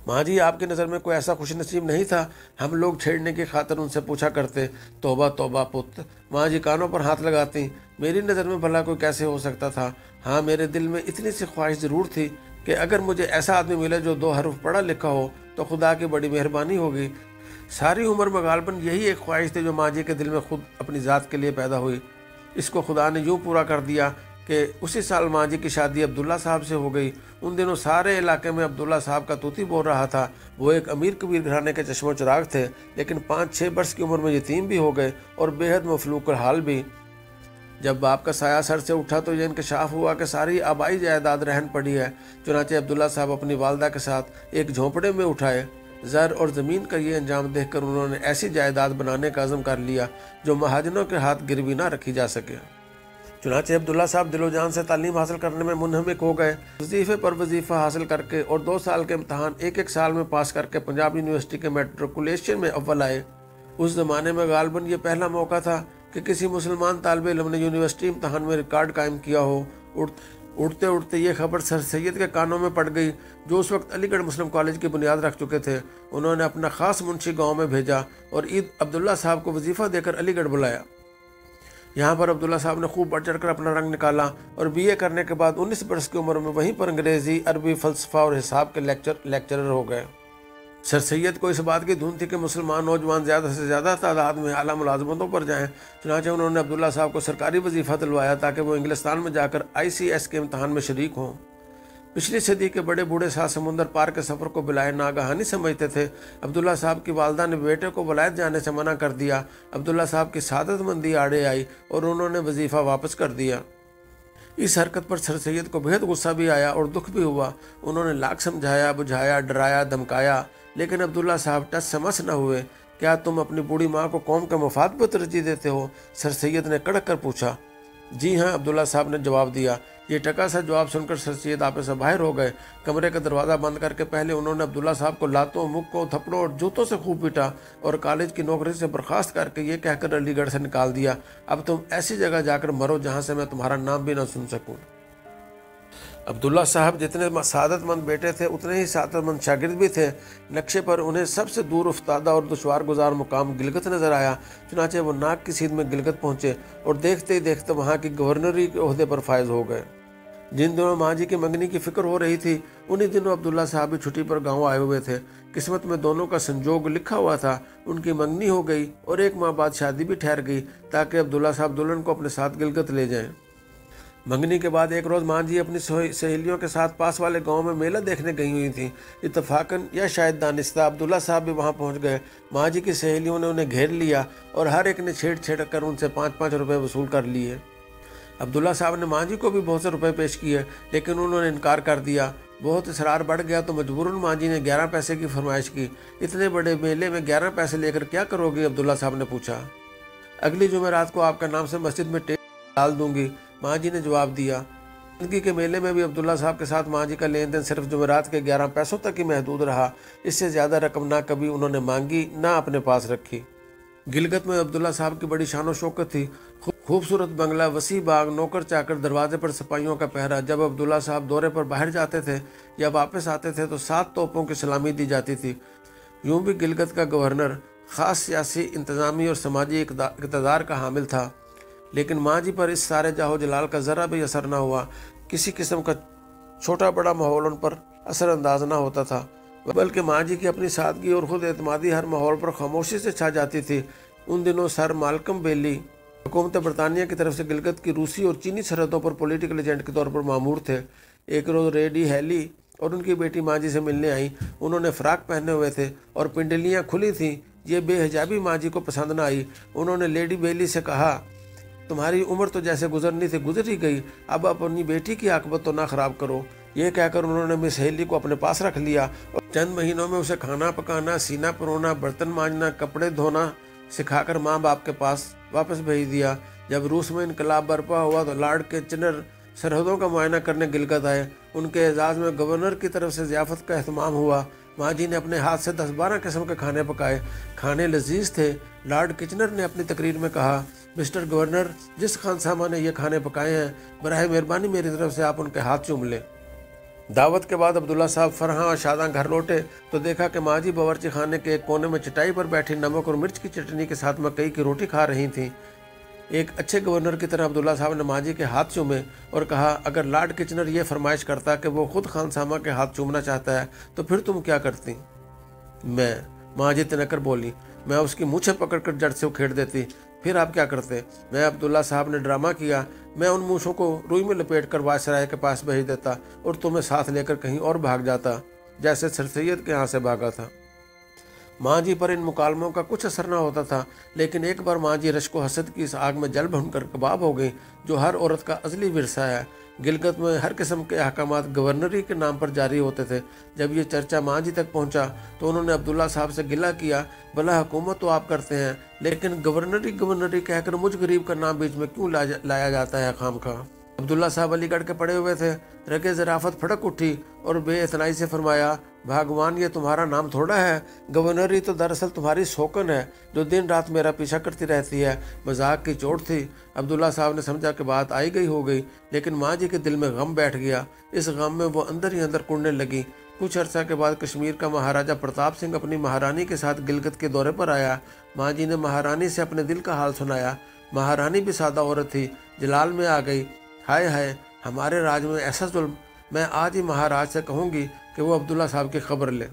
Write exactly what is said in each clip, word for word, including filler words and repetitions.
ماں جی آپ کی نظر میں کوئی ایسا خوش نصیب نہیں تھا؟ ہم لوگ چھیڑنے کی خاطر ان سے پوچھا کرتے۔ توبہ توبہ پت، ماں جی کانوں پر ہاتھ لگاتی۔ میری نظر میں بھلا کوئی کیسے ہو سکتا تھا؟ ہاں میرے دل میں اتنی سی خواہش ضرور تھی کہ اگر مجھے ایسا آدمی ملے جو دو حرف پڑھا لکھا ہو تو خدا کی بڑی مہربانی ہوگی۔ ساری عمر میں غالباً یہی ایک خواہش تھی جو ماں جی کے دل میں خود اپنی ذات کے لیے پیدا ہوئی۔ اس کو خدا نے یوں پورا کر دیا کہ اسی سال ماں جی کی شادی عبداللہ صاحب سے ہو گئی۔ ان دنوں سارے علاقے میں عبداللہ صاحب کا طوطی بول رہا تھا۔ وہ ایک امیر کبیر گھرانے کے چشم و چراغ تھے، لیکن پانچ چھ برس کی عمر میں یتیم بھی ہو گئے اور بے حد مفلوق الحال بھی۔ جب باپ کا سایہ سر سے اٹھا تو یہ انکشاف ہوا کہ ساری آبائی جائیداد رہن پڑی ہے۔ چنانچہ عبداللہ صاحب اپنی والدہ کے ساتھ ایک جھونپڑے میں اٹھائے۔ زر اور زمین کا یہ انجام دیکھ کر انہوں نے ایسی جائیداد بنانے کا عزم کر لیا جو مہاجنوں کے ہاتھ گروی نہ رکھی جا سکے۔ چنانچہ عبداللہ صاحب دل و جان سے تعلیم حاصل کرنے میں منہمک ہو گئے۔ وظیفے پر وظیفہ حاصل کر کے اور دو سال کے امتحان ایک ایک سال میں پاس کر کے پنجاب یونیورسٹی کے میٹریکولیشن میں اول آئے۔ اس زمانے میں غالباً یہ پہلا موقع تھا کہ کسی مسلمان طالب علم نے یونیورسٹی امتحان میں ریکارڈ قائم کیا ہو۔ اڑتے اڑتے یہ خبر سر سید کے کانوں میں پڑ گئی، جو اس وقت علی گڑھ مسلم کالج کی بنیاد رکھ چکے تھے۔ انہوں نے اپنا خاص منشی گاؤں میں بھیجا اور عید عبداللہ صاحب کو وظیفہ دے کر علی گڑھ بلایا۔ یہاں پر عبداللہ صاحب نے خوب بڑھ چڑھ کر اپنا رنگ نکالا اور بی اے کرنے کے بعد انیس برس کی عمر میں وہیں پر انگریزی، عربی، فلسفہ اور حساب کے لیکچر لیکچرر ہو گئے۔ سر سید کو اس بات کی دھن تھی کہ مسلمان نوجوان زیادہ سے زیادہ تعداد میں اعلیٰ ملازمتوں پر جائیں۔ چنانچہ انہوں نے عبداللہ صاحب کو سرکاری وظیفہ دلوایا تاکہ وہ انگلستان میں جا کر آئی سی ایس کے امتحان میں شریک ہوں۔ پچھلی صدی کے بڑے بوڑھے سات سمندر پار کے سفر کو بلائے ناگہانی سمجھتے تھے۔ عبداللہ صاحب کی والدہ نے بیٹے کو ولایت جانے سے منع کر دیا۔ عبداللہ صاحب کی سعادت مندی آڑے آئی اور انہوں نے وظیفہ واپس کر دیا۔ اس حرکت پر سر سید کو بہت غصہ بھی آیا اور دکھ بھی ہوا۔ انہوں نے لاکھ سمجھایا، بجھایا، ڈرایا، دھمکایا، لیکن عبداللہ صاحب ٹس سے مس نہ ہوئے۔ کیا تم اپنی بوڑھی ماں کو قوم کے مفاد پر ترجیح دیتے ہو؟ سر سید نے کڑک کر پوچھا۔ جی ہاں، عبداللہ صاحب نے جواب دیا۔ یہ ٹکا سا جواب سن کر سر سید آپے سے باہر ہو گئے۔ کمرے کا دروازہ بند کر کے پہلے انہوں نے عبداللہ صاحب کو لاتوں، مکوں، تھپڑوں اور جوتوں سے خوب پیٹا اور کالج کی نوکری سے برخاست کر کے یہ کہہ کر علی گڑھ سے نکال دیا، اب تم ایسی جگہ جا کر مرو جہاں سے میں تمہارا نام بھی نہ سن سکوں۔ عبداللہ صاحب جتنے سعادت مند بیٹے تھے اتنے ہی سعادت مند شاگرد بھی تھے۔ نقشے پر انہیں سب سے دور افتادہ اور دشوار گزار مقام گلگت نظر آیا۔ چنانچہ وہ ناک کی سیدھ میں گلگت پہنچے اور دیکھتے ہی دیکھتے وہاں کی گورنری کے عہدے پر فائز ہو گئے۔ جن دنوں ماں جی کی منگنی کی فکر ہو رہی تھی انہی دنوں عبداللہ صاحب بھی چھٹی پر گاؤں آئے ہوئے تھے۔ قسمت میں دونوں کا سنجوگ لکھا ہوا تھا۔ ان کی منگنی ہو گئی اور ایک ماہ بعد شادی بھی ٹھہر گئی تاکہ عبداللہ صاحب دلہن کو اپنے ساتھ گلگت لے جائیں۔ منگنی کے بعد ایک روز ماں جی اپنی سہیلیوں کے ساتھ پاس والے گاؤں میں میلہ دیکھنے گئی ہوئی تھیں۔ اتفاقاً یا شاید دانستہ عبداللہ صاحب بھی وہاں پہنچ گئے۔ ماں جی کی سہیلیوں نے انہیں گھیر لیا اور ہر ایک نے چھیڑ چھیڑ کر ان سے پانچ پانچ روپے وصول کر لیے۔ عبداللہ صاحب نے ماں جی کو بھی بہت سے روپے پیش کیے لیکن انہوں نے انکار کر دیا۔ بہت اصرار بڑھ گیا تو مجبوراً ماں جی نے گیارہ پیسے کی فرمائش کی۔ اتنے بڑے میلے میں گیارہ پیسے لے کر کیا کرو گی؟ عبداللہ صاحب نے پوچھا۔ اگلی جمعرات کو آپ کا نام سے مسجد میں ٹیپ ڈال دوں گی، ماں جی نے جواب دیا۔ زندگی کے میلے میں بھی عبداللہ صاحب کے ساتھ ماں جی کا لین دین صرف جمعرات کے گیارہ پیسوں تک ہی محدود رہا۔ اس سے زیادہ رقم نہ کبھی انہوں نے مانگی نہ اپنے پاس رکھی۔ گلگت میں عبداللہ صاحب کی بڑی شان و شوکت تھی۔ خوبصورت بنگلہ، وسیع باغ، نوکر چاکر، دروازے پر سپاہیوں کا پہرا۔ جب عبداللہ صاحب دورے پر باہر جاتے تھے یا واپس آتے تھے تو سات توپوں کی سلامی دی جاتی تھی۔ یوں بھی گلگت کا گورنر خاص سیاسی، انتظامی اور سماجی اقتدار کا حامل تھا، لیکن ماں جی پر اس سارے جاہو جلال کا ذرا بھی اثر نہ ہوا۔ کسی قسم کا چھوٹا بڑا ماحول ان پر اثر انداز نہ ہوتا تھا، بلکہ ماں جی کی اپنی سادگی اور خود اعتمادی ہر ماحول پر خاموشی سے چھا جاتی تھی۔ ان دنوں سر مالکم بیلی حکومت برطانیہ کی طرف سے گلگت کی روسی اور چینی سرحدوں پر پولیٹیکل ایجنٹ کے طور پر مامور تھے۔ ایک روز ریڈی ہیلی اور ان کی بیٹی ماں جی سے ملنے آئیں۔ انہوں نے فراق پہنے ہوئے تھے اور پنڈلیاں کھلی تھیں۔ یہ بے حجابی ماں جی کو پسند نہ آئی۔ انہوں نے لیڈی بیلی سے کہا، تمہاری عمر تو جیسے گزرنی تھی گزر ہی گئی، اب اپنی بیٹی کی عاقبت تو نہ خراب کرو۔ یہ کہہ کر انہوں نے مس ہیلی کو اپنے پاس رکھ لیا اور چند مہینوں میں اسے کھانا پکانا، سینہ پرونا، برتن مانجنا، کپڑے دھونا سکھا کر ماں باپ کے پاس واپس بھیج دیا۔ جب روس میں انقلاب برپا ہوا تو لارڈ کچنر سرحدوں کا معائنہ کرنے گلگت آئے۔ ان کے اعزاز میں گورنر کی طرف سے ضیافت کا اہتمام ہوا۔ ماں جی نے اپنے ہاتھ سے دس بارہ قسم کے کھانے پکائے۔ کھانے لذیذ تھے۔ لارڈ کچنر نے اپنی تقریر میں کہا، مسٹر گورنر، جس خانسامہ نے یہ کھانے پکائے ہیں براہ مہربانی میری طرف سے آپ ان کے ہاتھ چوم لیں۔ دعوت کے بعد عبداللہ صاحب فرحاں اور شاداں گھر لوٹے تو دیکھا کہ ماں جی باورچی خانے کے ایک کونے میں چٹائی پر بیٹھی نمک اور مرچ کی چٹنی کے ساتھ مکئی کی روٹی کھا رہی تھیں۔ ایک اچھے گورنر کی طرح عبداللہ صاحب نے ماں جی کے ہاتھ چومے اور کہا، اگر لارڈ کچنر یہ فرمائش کرتا کہ وہ خود خانسامہ کے ہاتھ چومنا چاہتا ہے تو پھر تم کیا کرتی؟ میں ماں جی تنکر بولی، میں اس کی مونچھیں پکڑ کر جڑ سے اکھیڑ دیتی۔ پھر آپ کیا کرتے؟ میں عبداللہ صاحب نے ڈرامہ کیا، میں ان مونچھوں کو روئی میں لپیٹ کر وائسرائے کے پاس بھیج دیتا اور تمہیں ساتھ لے کر کہیں اور بھاگ جاتا جیسے سر سید کے ہاں سے بھاگا تھا۔ ماں جی پر ان مکالموں کا کچھ اثر نہ ہوتا تھا، لیکن ایک بار ماں جی رشک و حسد کی اس آگ میں جل بھن کر کباب ہو گئی جو ہر عورت کا ازلی ورثہ ہے۔ گلگت میں ہر قسم کے احکامات گورنری کے نام پر جاری ہوتے تھے۔ جب یہ چرچا ماں جی تک پہنچا تو انہوں نے عبداللہ صاحب سے گلہ کیا، بھلا حکومت تو آپ کرتے ہیں لیکن گورنری گورنری کہہ کر مجھ غریب کا نام بیچ میں کیوں لایا جاتا ہے خام خواہ؟ عبداللہ صاحب علی گڑھ کے پڑے ہوئے تھے۔ رگے ظرافت پھڑک اٹھی اور بے اعتنائی سے فرمایا، بھاگوان یہ تمہارا نام تھوڑا ہے، گورنری تو دراصل تمہاری سوکن ہے جو دن رات میرا پیچھا کرتی رہتی ہے۔ مذاق کی چوٹ تھی۔ عبداللہ صاحب نے سمجھا کہ بات آئی گئی ہو گئی، لیکن ماں جی کے دل میں غم بیٹھ گیا۔ اس غم میں وہ اندر ہی اندر کڑنے لگی۔ کچھ عرصہ کے بعد کشمیر کا مہاراجہ پرتاپ سنگھ اپنی مہارانی کے ساتھ گلگت کے دورے پر آیا۔ ماں جی نے مہارانی سے اپنے دل کا حال سنایا۔ مہارانی بھی سادہ عورت تھی، جلال میں آ گئی۔ ہائے ہائے، ہمارے راج میں ایسا ظلم! میں آج ہی مہاراج سے کہوں گی کہ وہ عبداللہ صاحب کی خبر لے۔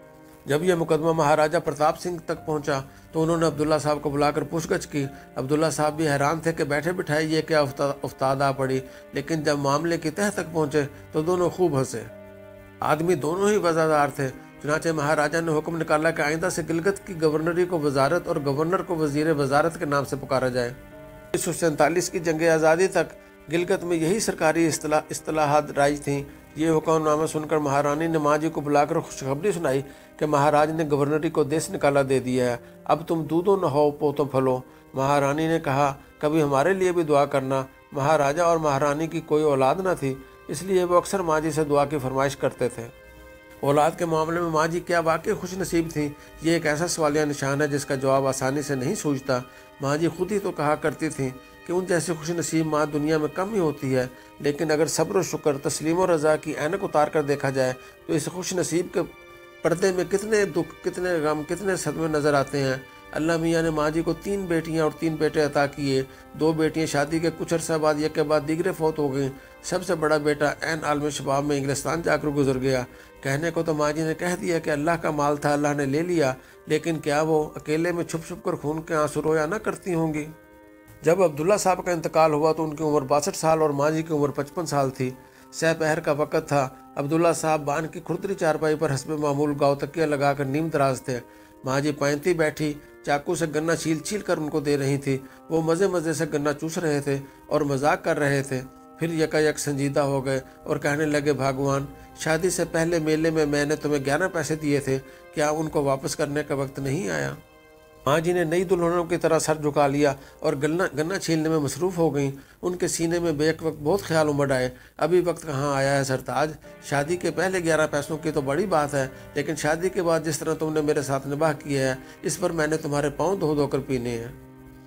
جب یہ مقدمہ مہاراجہ پرتاپ سنگھ تک پہنچا تو انہوں نے عبداللہ صاحب کو بلا کر پوچھ گچھ کی۔ عبداللہ صاحب بھی حیران تھے کہ بیٹھے بٹھائے یہ کیا افتاد آ پڑی، لیکن جب معاملے کی تہہ تک پہنچے تو دونوں خوب ہنسے۔ آدمی دونوں ہی وزادار تھے۔ چنانچہ مہاراجہ نے حکم نکالا کہ آئندہ سے گلگت کی گورنری کو وزارت اور گورنر کو وزیر وزارت کے نام سے پکارا جائے۔ انیس سو سینتالیس کی جنگ آزادی تک گلگت میں یہی سرکاری اصطلاح اصطلاحات رائج تھیں۔ یہ حکم نامہ سن کر مہارانی نے ماں جی کو بلا کر خوشخبری سنائی کہ مہاراج نے گورنری کو دیس نکالا دے دیا ہے، اب تم دودھو نہو پوتو پھلو۔ مہارانی نے کہا، کبھی ہمارے لیے بھی دعا کرنا۔ مہاراجہ اور مہارانی کی کوئی اولاد نہ تھی، اس لیے وہ اکثر ماں جی سے دعا کی فرمائش کرتے تھے۔ اولاد کے معاملے میں ماں جی کیا واقعی خوش نصیب تھیں؟ یہ ایک ایسا سوالیہ نشان ہے جس کا جواب آسانی سے نہیں سوچتا۔ ماں جی خود ہی تو کہا کرتی تھیں کہ ان جیسی خوش نصیب ماں دنیا میں کم ہی ہوتی ہے، لیکن اگر صبر و شکر، تسلیم و رضا کی اینک اتار کر دیکھا جائے تو اس خوش نصیب کے پردے میں کتنے دکھ، کتنے غم، کتنے صدمے نظر آتے ہیں۔ اللہ میاں نے ماں جی کو تین بیٹیاں اور تین بیٹے عطا کیے۔ دو بیٹیاں شادی کے کچھ عرصہ بعد یک کے بعد دیگرے فوت ہو گئیں۔ سب سے بڑا بیٹا عین عالم شباب میں انگلستان جا کر گزر گیا۔ کہنے کو تو ماں جی نے کہہ دیا کہ اللہ کا مال تھا، اللہ نے لے لیا، لیکن کیا وہ اکیلے میں چھپ چھپ کر خون کے آنسو رویا نہ کرتی ہوں گی؟ جب عبداللہ صاحب کا انتقال ہوا تو ان کی عمر باسٹھ سال اور ماں جی کی عمر پچپن سال تھی۔ سہ پہر کا وقت تھا۔ عبداللہ صاحب بان کی کھردری چارپائی پر حسب معمول گاؤ تکیہ لگا کر نیم دراز تھے۔ ماں جی پائنتی بیٹھی چاقو سے گنا چھیل چھیل کر ان کو دے رہی تھی۔ وہ مزے مزے سے گنا چوس رہے تھے اور مذاق کر رہے تھے۔ پھر یکا یک سنجیدہ ہو گئے اور کہنے لگے، بھاگوان، شادی سے پہلے میلے میں میں نے تمہیں گیارہ پیسے دیے تھے، کیا ان کو واپس کرنے کا وقت نہیں آیا؟ ماں جی نے نئی دلہنوں کی طرح سر جھکا لیا اور گنا گنا چھیلنے میں مصروف ہو گئیں۔ ان کے سینے میں بیک وقت بہت خیال امڑ آئے، ابھی وقت کہاں آیا ہے سرتاج؟ شادی کے پہلے گیارہ پیسوں کی تو بڑی بات ہے، لیکن شادی کے بعد جس طرح تم نے میرے ساتھ نباہ کیا ہے اس پر میں نے تمہارے پاؤں دھو دھو کر پینے ہیں،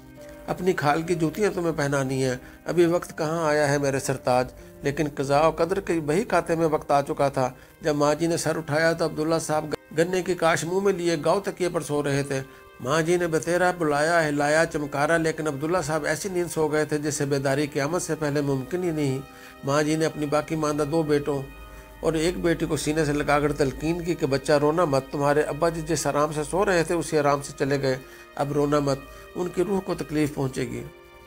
اپنی کھال کی جوتیاں تمہیں پہنانی ہیں، ابھی وقت کہاں آیا ہے میرے سرتاج؟ لیکن قضاء و قدر کے بہی کھاتے میں وقت آ چکا تھا۔ جب ماں جی نے سر اٹھایا تو عبداللہ صاحب گنے کی کاش منہ میں لیے گاؤ تکیے پر سو رہے تھے۔ ماں جی نے بتیرا بلایا، ہلایا، چمکارا، لیکن عبداللہ صاحب ایسی نیند سو گئے تھے جس سے بیداری قیامت سے پہلے ممکن ہی نہیں۔ ماں جی نے اپنی باقی ماندہ دو بیٹوں اور ایک بیٹی کو سینے سے لگا کر تلقین کی کہ بچہ رونا مت، تمہارے ابا جی جس آرام سے سو رہے تھے اسی آرام سے چلے گئے، اب رونا مت، ان کی روح کو تکلیف پہنچے گی۔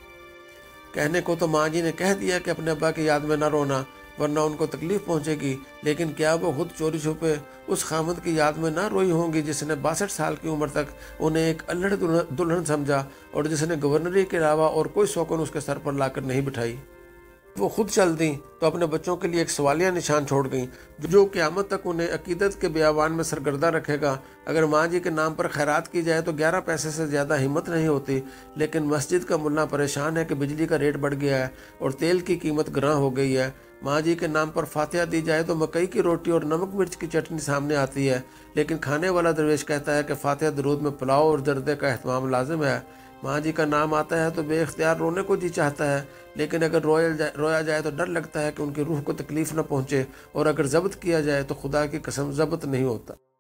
کہنے کو تو ماں جی نے کہہ دیا کہ اپنے ابا کی یاد میں نہ رونا ورنہ ان کو تکلیف پہنچے گی، لیکن کیا وہ خود چوری چھپے اس خامد کی یاد میں نہ روئی ہوں گی جس نے باسٹھ سال کی عمر تک انہیں ایک الڑ دلہن سمجھا اور جس نے گورنری کے علاوہ اور کوئی سوکن اس کے سر پر لا کر نہیں بٹھائی؟ وہ خود چل دیں تو اپنے بچوں کے لیے ایک سوالیہ نشان چھوڑ گئیں جو قیامت تک انہیں عقیدت کے بیابان میں سرگردہ رکھے گا۔ اگر ماں جی کے نام پر خیرات کی جائے تو گیارہ پیسے سے زیادہ ہمت نہیں ہوتی، لیکن مسجد کا ملا پریشان ہے کہ بجلی کا ریٹ بڑھ گیا ہے اور تیل کی قیمت گراں ہو گئی ہے۔ ماں جی کے نام پر فاتحہ دی جائے تو مکئی کی روٹی اور نمک مرچ کی چٹنی سامنے آتی ہے، لیکن کھانے والا درویش کہتا ہے کہ فاتحہ درود میں پلاؤ اور زردے کا اہتمام لازم ہے۔ ماں جی کا نام آتا ہے تو بے اختیار رونے کو جی چاہتا ہے، لیکن اگر رویا جائے رویا جائے تو ڈر لگتا ہے کہ ان کی روح کو تکلیف نہ پہنچے، اور اگر ضبط کیا جائے تو خدا کی قسم ضبط نہیں ہوتا۔